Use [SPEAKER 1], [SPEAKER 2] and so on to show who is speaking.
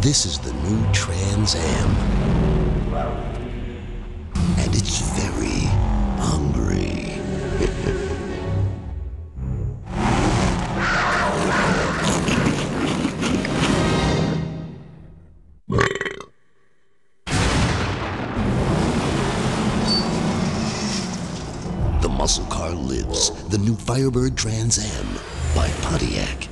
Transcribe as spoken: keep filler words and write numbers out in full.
[SPEAKER 1] This is the new Trans Am. And it's very hungry. The muscle car lives. The new Firebird Trans Am by Pontiac.